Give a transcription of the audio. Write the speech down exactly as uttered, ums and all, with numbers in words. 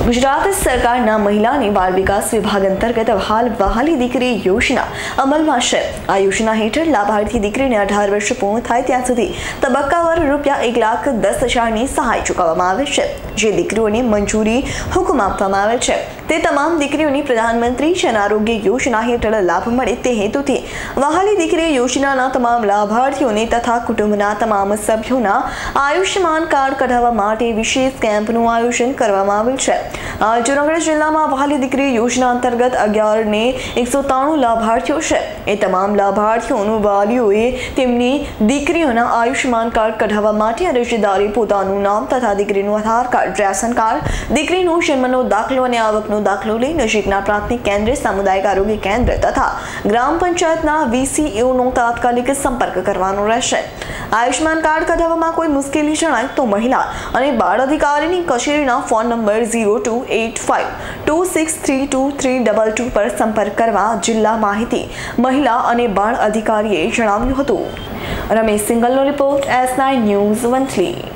ગુજરાત સરકારના મહિલા અને બાળ વિકાસ વિભાગ અંતર્ગત હાલ વહાલી દીકરી યોજના અમલમાં છે। આ યોજના હેઠળ લાભાર્થી દીકરીને અઢાર વર્ષ પૂર્ણ થાય ત્યાં સુધી તબક્કાવાર રૂપિયા એક લાખ દસ હજારની સહાય ચૂકવવામાં આવે છે, જે દીકરીઓને મંજૂરી હુકમ આપવામાં આવે છે। તે તમામ દીકરીઓની પ્રધાનમંત્રી જન આરોગ્ય યોજના હેઠળ લાભ મળે તે હેતુથી વહાલી દીકરી યોજનાના તમામ લાભાર્થીઓને તથા કુટુંબના તમામ સભ્યોના આયુષ્યમાન કાર્ડ કઢાવવા માટે વિશેષ કેમ્પનું આયોજન કરવામાં આવ્યું છે। જૂનાગઢ જિલ્લામાં વહાલી દીકરી યોજના અંતર્ગત અગિયાર ને એકસો ત્રાણું લાભાર્થીઓ છે। એ તમામ લાભાર્થીઓનું વાલીઓએ તેમની દીકરીઓના આયુષ્યમાન કાર્ડ કઢાવવા માટે અરજદારે પોતાનું નામ તથા દીકરીનું આધાર કાર્ડ, રેશન કાર્ડ, દીકરીનો જન્મનો દાખલો અને આવકનો દાખલો લઈ નજીકના પ્રાથમિક કેન્દ્ર, સામુદાયિક આરોગ્ય કેન્દ્ર તથા ગ્રામ પંચાયતના વીસીઓનો તાત્કાલિક સંપર્ક કરવાનો રહેશે। આયુષ્યમાન કાર્ડ કઢાવવામાં કોઈ મુશ્કેલી જણાય તો મહિલા અને બાળ અધિકારીની કચેરીના phone number zero two eight five two six three two three double two પર સંપર્ક કરવા જિલ્લા માહિતી મહિલા અને બાળ અધિકારીએ જણાવ્યું હતું। રમેશ સિંગલનો report, S nine news Vanthali.